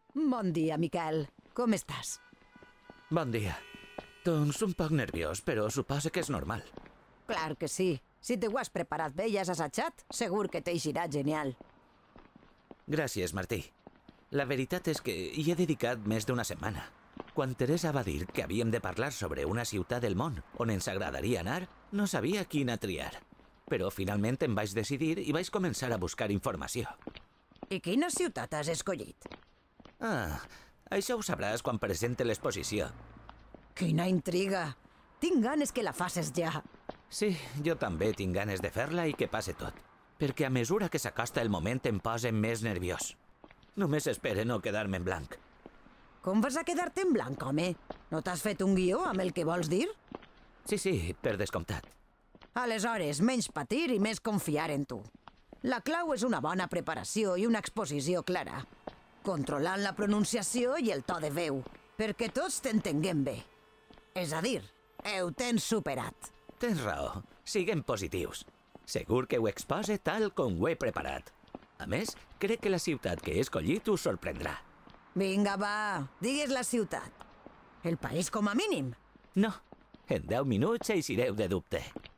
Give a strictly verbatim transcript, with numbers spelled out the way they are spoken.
Bon dia, Miquel. Com estàs? Bon dia. Doncs un poc nerviós, però suposo que és normal. Clar que sí. Si te ho has preparat bé i has assajat, segur que t'eixirà genial. Gràcies, Martí. La veritat és que hi he dedicat més d'una setmana. Quan Teresa va dir que havíem de parlar sobre una ciutat del món on ens agradaria anar, no sabia quina triar. Però finalment em vaig decidir i vaig començar a buscar informació. I quina ciutat has escollit? Ah, això ho sabràs quan presente l'exposició. Quina intriga! Tinc ganes que la faces ja. Sí, jo també tinc ganes de fer-la i que passe tot. Perquè a mesura que s'acosta el moment em posa més nerviós. Només espero no quedar-me en blanc. Com vas a quedar-te en blanc, home? No t'has fet un guió amb el que vols dir? Sí, sí, per descomptat. Aleshores, menys patir i més confiar en tu. La clau és una bona preparació i una exposició clara. Controlant la pronunciació i el to de veu, perquè tots t'entenguem bé. És a dir, ho tens superat. Tens raó. Siguem positius. Segur que ho expose tal com ho he preparat. A més, crec que la ciutat que he escollit us sorprendrà. Vinga, va, digues la ciutat. El país com a mínim. No, en deu minuts eixireu de dubte.